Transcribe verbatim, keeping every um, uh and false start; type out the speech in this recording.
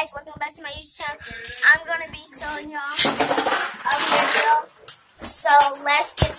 guys, welcome back to my YouTube channel. I'm gonna be showing y'all a video. So let's get